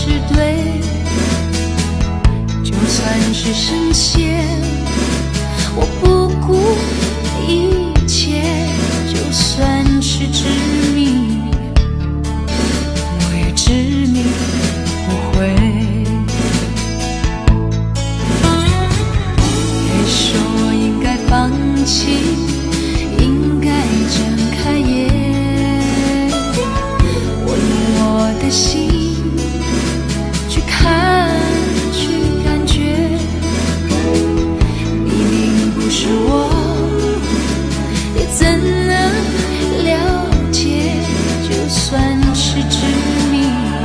是对，就算是深陷，我不顾一切，就算是执迷，我也执迷不悔。也说我应该放弃，应该睁开眼，我用我的心去看，去感觉，你并不是我，也怎能了解？就算是执迷，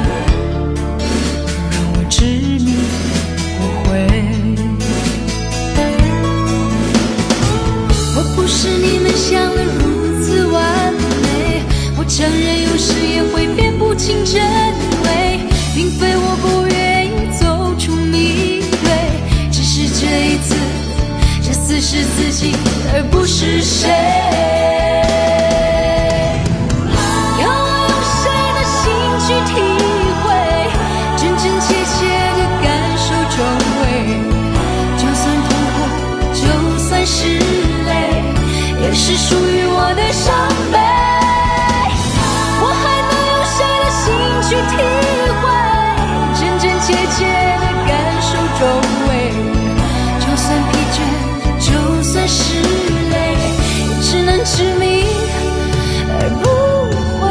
让我执迷不悔。我不是你们想的如此完美，我承认有时也会辨不清真伪，并非我不愿意走出迷堆，只是这一次，这次是自己而不是谁。要我用谁的心去体会，真真切切的感受周围，就算痛苦，就算是泪，也是属于我的伤悲。我还能用谁的心去体会，真真切切的感受周围，就算疲倦，就算是累，也只能执迷而不悔。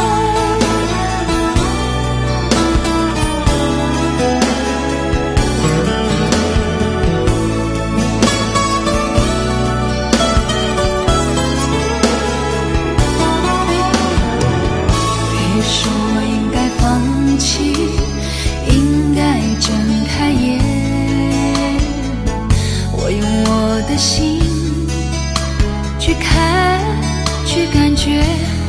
别说我应该放弃，应该睁开眼，我用我的心去看，去感觉，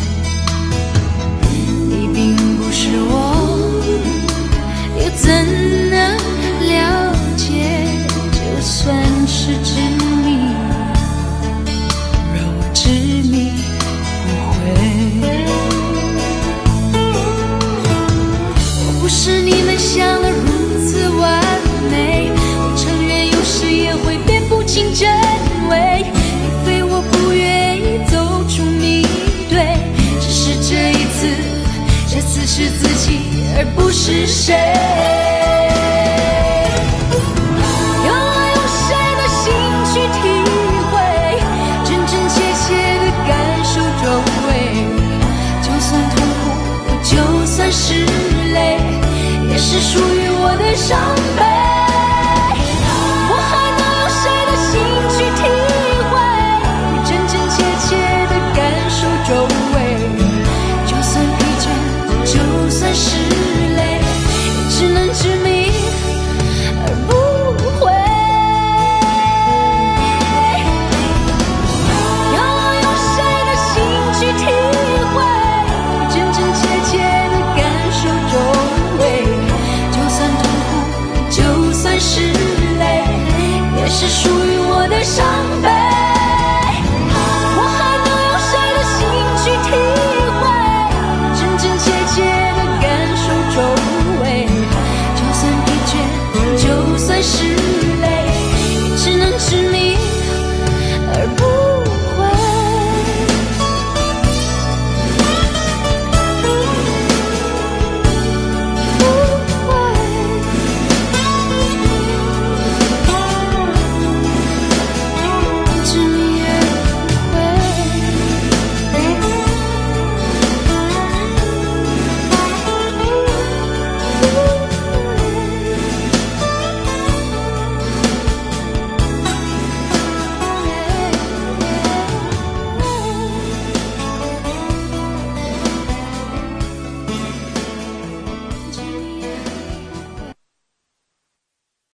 你并不是我，又怎能了解？就算是执迷，让我执迷不悔。我不是你们想的如此完美，我承认有时也会辨不清真伪，并非我不愿意走出迷堆，只是这一次，这次是自己而不是谁。要我用谁的心去体会，真真切切的感受周围，就算痛苦，就算是累，也是属于我的伤悲。